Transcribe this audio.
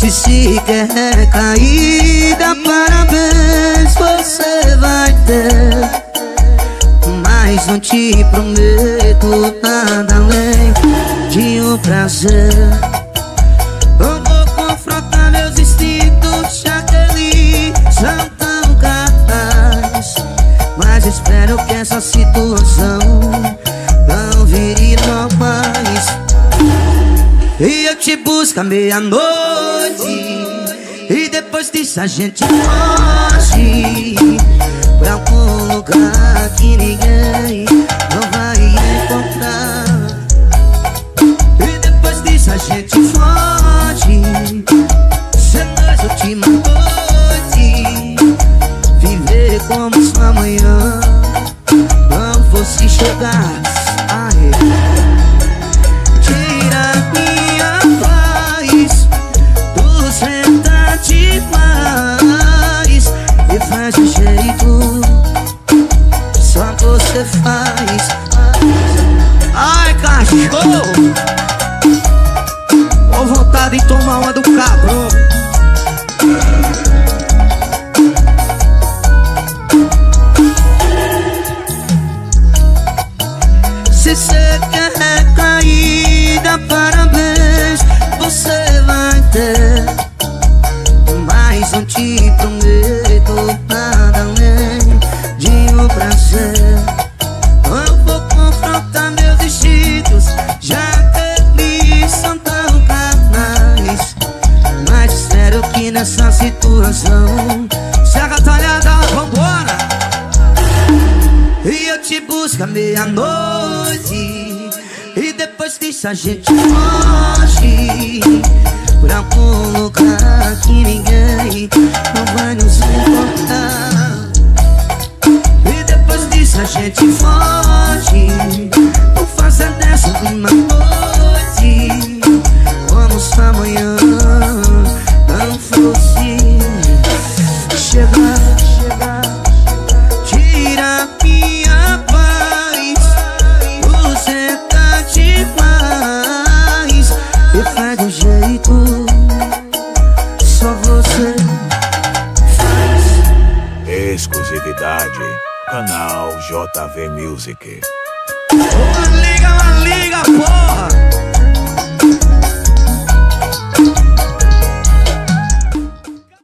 E se quer caída, parabéns, você vai ter. Mas não te prometo nada além de um prazer. Eu vou confrontar meus instintos, já que eles são tão carnais. Mas espero que essa situação não vire mais. E eu te busco à meia-noite, e depois disso a gente foge pra algum lugar que ninguém não vai encontrar. E depois disso a gente foge, sendo as últimas noites, viver como se amanhã não fosse chegar. Tira minha paz, tu senta demais e faz um jeito só você faz. Ai, cachorro, com vontade de tomar uma do cabrão. Se cê quer caída, parabéns, você vai ter. Mas não te prometo nada além de um prazer. Eu vou confrontar meus instintos, já que eles são tão carnais. Mas espero que nessa situação se agatalhada, vambora. E eu te busco à meia-noite, e depois disso a gente foge pra algum lugar que ninguém não vai nos encontrar. E depois disso a gente foge, por fazer dessa uma noite como se amanhã não fosse chegar. Tira minha paz, você tá demais e faz do jeito só você faz. Exclusividade, canal JV Music. Uma liga, porra!